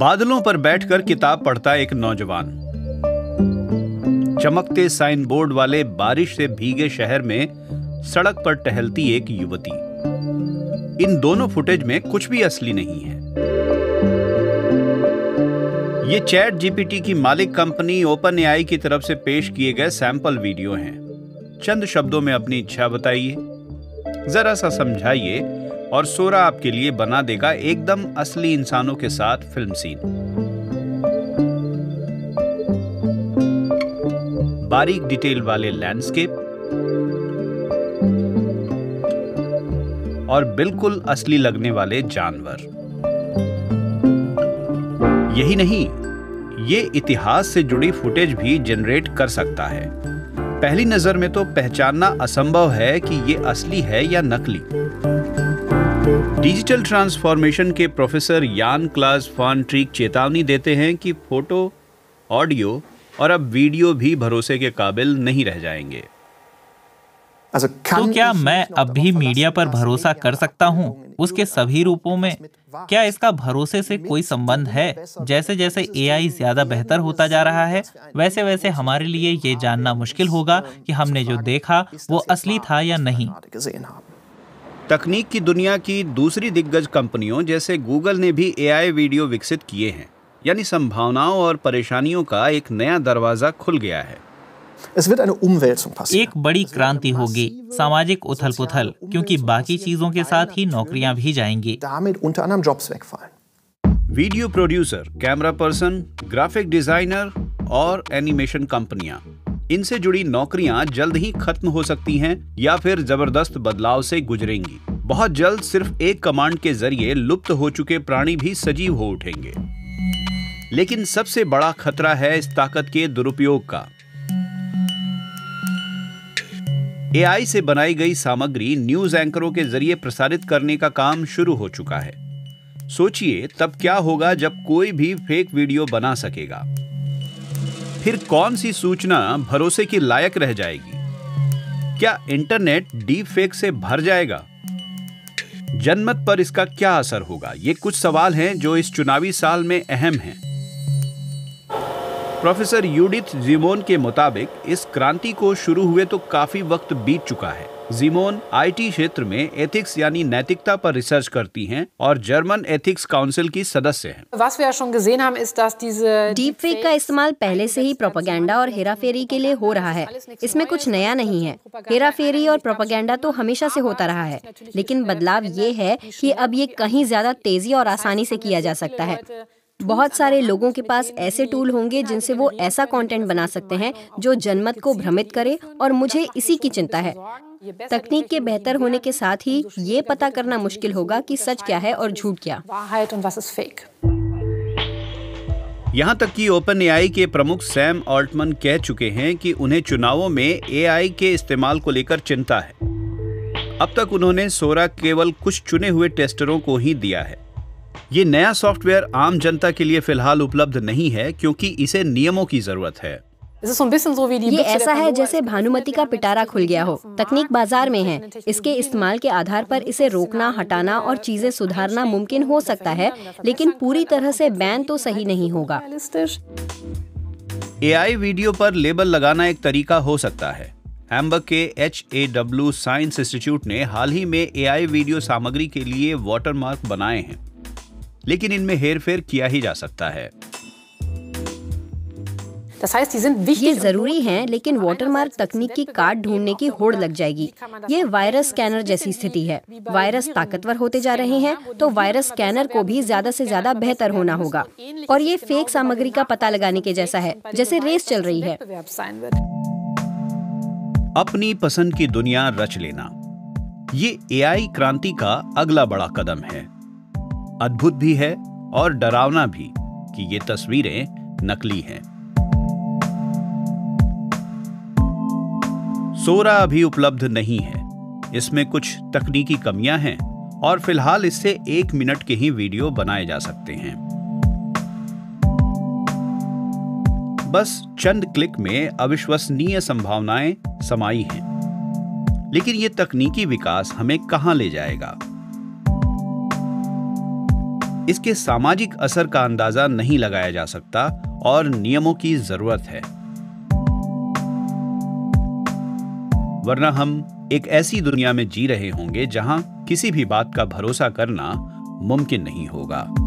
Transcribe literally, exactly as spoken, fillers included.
बादलों पर बैठकर किताब पढ़ता एक नौजवान, चमकते साइन बोर्ड वाले बारिश से भीगे शहर में सड़क पर टहलती एक युवती। इन दोनों फुटेज में कुछ भी असली नहीं है। ये चैट जीपीटी की मालिक कंपनी ओपन एआई की तरफ से पेश किए गए सैंपल वीडियो हैं। चंद शब्दों में अपनी इच्छा बताइए, जरा सा समझाइए और सोरा आपके लिए बना देगा एकदम असली इंसानों के साथ फिल्म सीन। बारीक डिटेल वाले लैंडस्केप और बिल्कुल असली लगने वाले जानवर। यही नहीं, ये इतिहास से जुड़ी फुटेज भी जनरेट कर सकता है। पहली नजर में तो पहचानना असंभव है कि ये असली है या नकली। डिजिटल ट्रांसफॉर्मेशन के professor Jan Claas van Treeck चेतावनी देते हैं कि फोटो, ऑडियो और अब वीडियो भी भरोसे के काबिल नहीं रह जाएंगे। तो क्या मैं अब भी मीडिया पर भरोसा कर सकता हूं, उसके सभी रूपों में? क्या इसका भरोसे से कोई संबंध है? जैसे जैसे एआई ज्यादा बेहतर होता जा रहा है, वैसे वैसे हमारे लिए ये जानना मुश्किल होगा कि हमने जो देखा वो असली था या नहीं। तकनीक की दुनिया की दूसरी दिग्गज कंपनियों जैसे गूगल ने भी एआई वीडियो विकसित किए हैं, यानी संभावनाओं और परेशानियों का एक नया दरवाजा खुल गया है। एक बड़ी क्रांति होगी, सामाजिक उथल पुथल, क्योंकि बाकी चीजों के साथ ही नौकरियां भी जाएंगी। Video producer, camera person, graphic designer और एनिमेशन कंपनियां, इनसे जुड़ी नौकरियां जल्द ही खत्म हो सकती हैं या फिर जबरदस्त बदलाव से गुजरेंगी। बहुत जल्द सिर्फ एक कमांड के जरिए लुप्त हो चुके प्राणी भी सजीव हो उठेंगे। लेकिन सबसे बड़ा खतरा है इस ताकत के दुरुपयोग का। एआई से बनाई गई सामग्री न्यूज एंकरों के जरिए प्रसारित करने का काम शुरू हो चुका है। सोचिए तब क्या होगा जब कोई भी फेक वीडियो बना सकेगा। फिर कौन सी सूचना भरोसे की लायक रह जाएगी? क्या इंटरनेट डीप फेक से भर जाएगा? जनमत पर इसका क्या असर होगा? ये कुछ सवाल हैं जो इस चुनावी साल में अहम हैं। प्रोफेसर यूडिथ ज़िमोन के मुताबिक इस क्रांति को शुरू हुए तो काफी वक्त बीत चुका है। ज़िमोन आईटी क्षेत्र में एथिक्स यानी नैतिकता पर रिसर्च करती हैं और जर्मन एथिक्स काउंसिल की सदस्य हैं। डीप फेक का इस्तेमाल पहले से ही प्रोपेगेंडा और हेराफेरी के लिए हो रहा है। इसमें कुछ नया नहीं है। हेराफेरी और प्रोपेगेंडा तो हमेशा से होता रहा है, लेकिन बदलाव ये है कि अब ये कहीं ज्यादा तेजी और आसानी से किया जा सकता है। बहुत सारे लोगों के पास ऐसे टूल होंगे जिनसे वो ऐसा कंटेंट बना सकते हैं जो जनमत को भ्रमित करे, और मुझे इसी की चिंता है। तकनीक के बेहतर होने के साथ ही ये पता करना मुश्किल होगा कि सच क्या है और झूठ क्या। यहाँ तक कि ओपन एआई के प्रमुख सैम ऑल्टमन कह चुके हैं कि उन्हें चुनावों में एआई के इस्तेमाल को लेकर चिंता है। अब तक उन्होंने सोरा केवल कुछ चुने हुए टेस्टरों को ही दिया है। ये नया सॉफ्टवेयर आम जनता के लिए फिलहाल उपलब्ध नहीं है क्योंकि इसे नियमों की जरूरत है। ये ऐसा है जैसे भानुमति का पिटारा खुल गया हो। तकनीक बाजार में है, इसके इस्तेमाल के आधार पर इसे रोकना, हटाना और चीजें सुधारना मुमकिन हो सकता है, लेकिन पूरी तरह से बैन तो सही नहीं होगा। एआई वीडियो पर लेबल लगाना एक तरीका हो सकता है। हैम्बर्ग के H A W science institute ने हाल ही में एआई वीडियो सामग्री के लिए वाटरमार्क बनाए हैं, लेकिन इनमें हेरफेर किया ही जा सकता है। ये जरूरी है, लेकिन वाटरमार्क तकनीक की काट ढूंढने की होड़ लग जाएगी। ये वायरस स्कैनर जैसी स्थिति है। वायरस ताकतवर होते जा रहे हैं, तो वायरस स्कैनर को भी ज्यादा से ज्यादा बेहतर होना होगा। और ये फेक सामग्री का पता लगाने के जैसा है, जैसे रेस चल रही है। अपनी पसंद की दुनिया रच लेना, ये एआई क्रांति का अगला बड़ा कदम है। अद्भुत भी है और डरावना भी कि ये तस्वीरें नकली हैं। सोरा अभी उपलब्ध नहीं है। इसमें कुछ तकनीकी कमियां हैं और फिलहाल इससे एक मिनट के ही वीडियो बनाए जा सकते हैं। बस चंद क्लिक में अविश्वसनीय संभावनाएं समाई हैं। लेकिन ये तकनीकी विकास हमें कहां ले जाएगा? इसके सामाजिक असर का अंदाजा नहीं लगाया जा सकता और नियमों की जरूरत है, वरना हम एक ऐसी दुनिया में जी रहे होंगे जहां किसी भी बात का भरोसा करना मुमकिन नहीं होगा।